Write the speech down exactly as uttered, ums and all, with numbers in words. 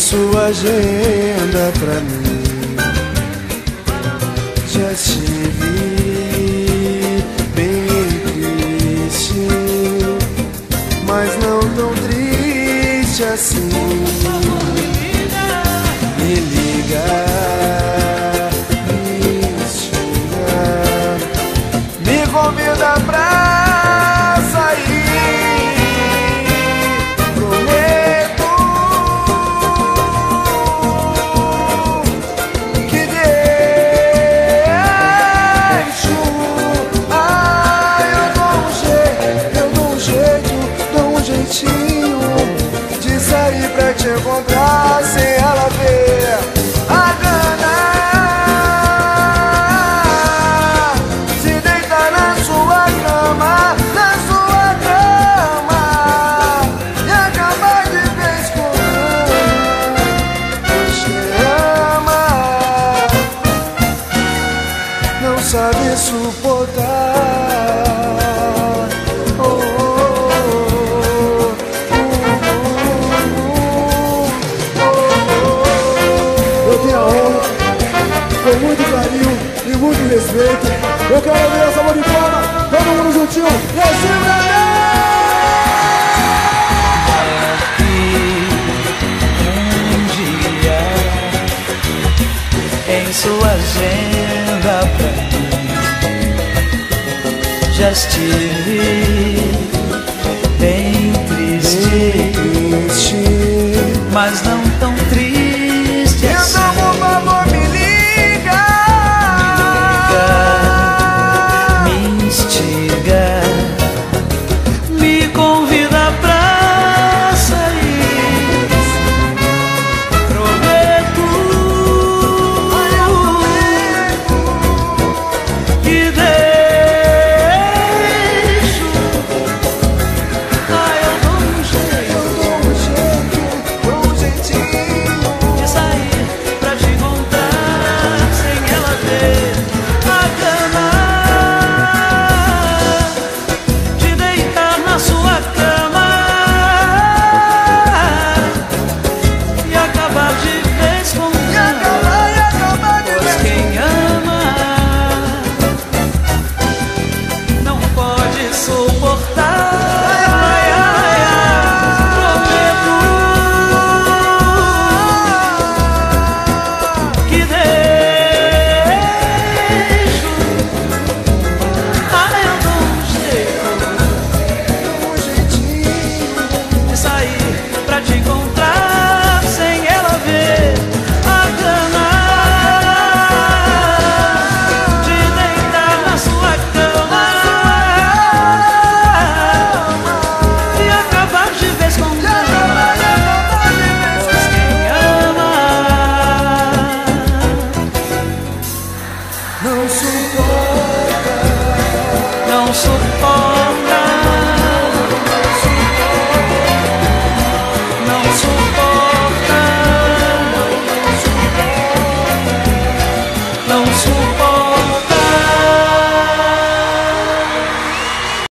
sua agenda pra mim. Já estive bem triste, mas não tão triste assim. Me liga, me xinga, me convida pra sair. Prometo que deixo. Ah, eu dou um jeito, eu dou um jeito, dou um jeitinho de sair pra te encontrar sem ela ver. A gana se deitar na sua cama, na sua cama, e acabar de vez com ela. Você ama, não sabe suportar. Oh, oh, oh, oh, oh, oh. Eu tenho a honra, com muito carinho e muito respeito, eu quero ver essa mão de palma, todo mundo juntinho, e assim, Brasil! Um dia em sua agenda pra mim, já estive